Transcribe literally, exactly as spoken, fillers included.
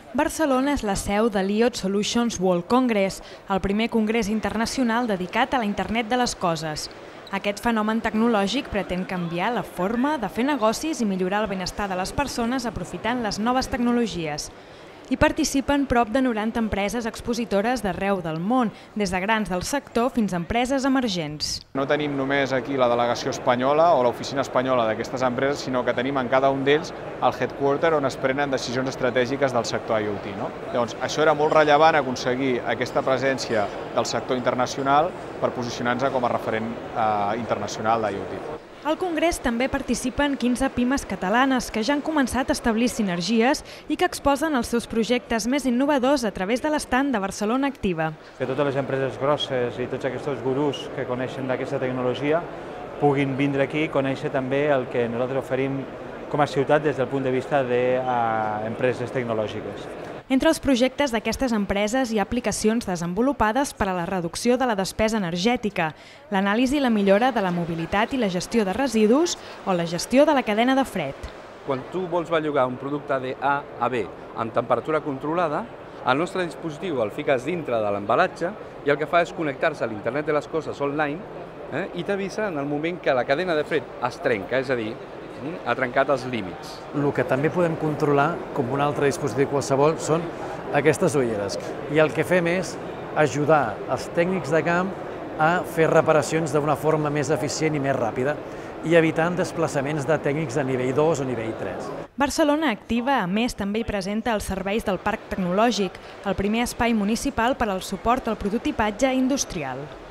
Barcelona és la seu de l'I O T Solutions World Congress, el primer congrés internacional dedicat a la Internet de les Coses. Aquest fenomen tecnològic pretén canviar la forma de fer negocis i millorar el benestar de les persones aprofitant les noves tecnologies. Hi participen prop de noranta empreses expositores d'arreu del món, des de grans del sector fins a empreses emergents. No tenim només aquí la delegació espanyola o l'oficina espanyola d'aquestes empreses, sinó que tenim en cada un d'ells el headquarter on es prenen decisions estratègiques del sector I O T. No? Llavors, això era molt rellevant aconseguir aquesta presència del sector internacional per posicionar-nos com a referent eh, internacional d'I O T. Al Congrés també participen quinze pimes catalanes que ja han començat a establir sinergies i que exposen els seus projectes més innovadors a través de l'estand de Barcelona Activa. Que totes les empreses grosses i tots aquests gurús que coneixen d'aquesta tecnologia puguin vindre aquí i conèixer també el que nosaltres oferim com a ciutat des del punt de vista d'empreses tecnològiques. Entre els projectes d'aquestes empreses hi ha aplicacions desenvolupades per a la reducció de la despesa energètica, l'anàlisi i la millora de la mobilitat i la gestió de residus o la gestió de la cadena de fred. Quan tu vols bellugar un producte de A a B amb temperatura controlada, el nostre dispositiu el fiques dintre de l'embalatge i el que fa és connectar-se a l'internet de les coses online eh, i t'avisa en el moment que la cadena de fred es trenca, és a dir, ha trencat els límits. El que també podem controlar, com un altre dispositiu qualsevol, són aquestes ulleres. I el que fem és ajudar els tècnics de camp a fer reparacions d'una forma més eficient i més ràpida i evitant desplaçaments de tècnics de nivell dos o nivell tres. Barcelona Activa, a més, també hi presenta els serveis del Parc Tecnològic, el primer espai municipal per al suport al prototipatge industrial.